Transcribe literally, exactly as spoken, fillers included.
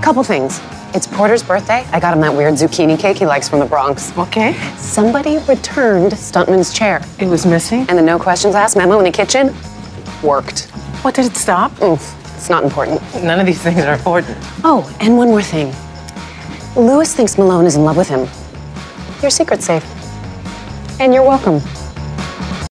Couple things. It's Porter's birthday. I got him that weird zucchini cake he likes from the Bronx. Okay. Somebody returned Stuntman's chair. It was missing? And the no questions asked memo in the kitchen worked. What, did it stop? Oof, it's not important. None of these things are important. Oh, and one more thing. Lewis thinks Malone is in love with him. Your secret's safe. And you're welcome.